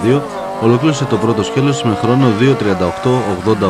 2 ολοκλήρωσε το πρώτο σκέλος με χρόνο 2:38.88.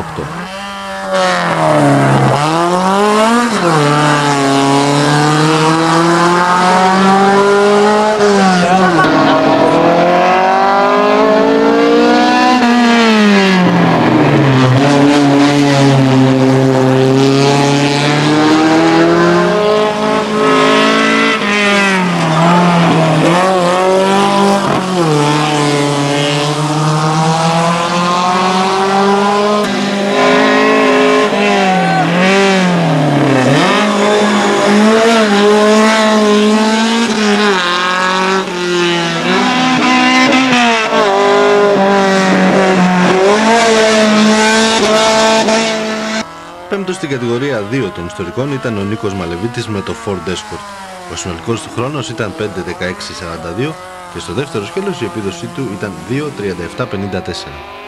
Πέμπτος στην κατηγορία 2 των ιστορικών ήταν ο Νίκος Μαλεβίτης με το Ford Escort. Ο συνολικός του χρόνος ήταν 5:16.42 και στο δεύτερο σκέλος η επίδοσή του ήταν 2:37.54.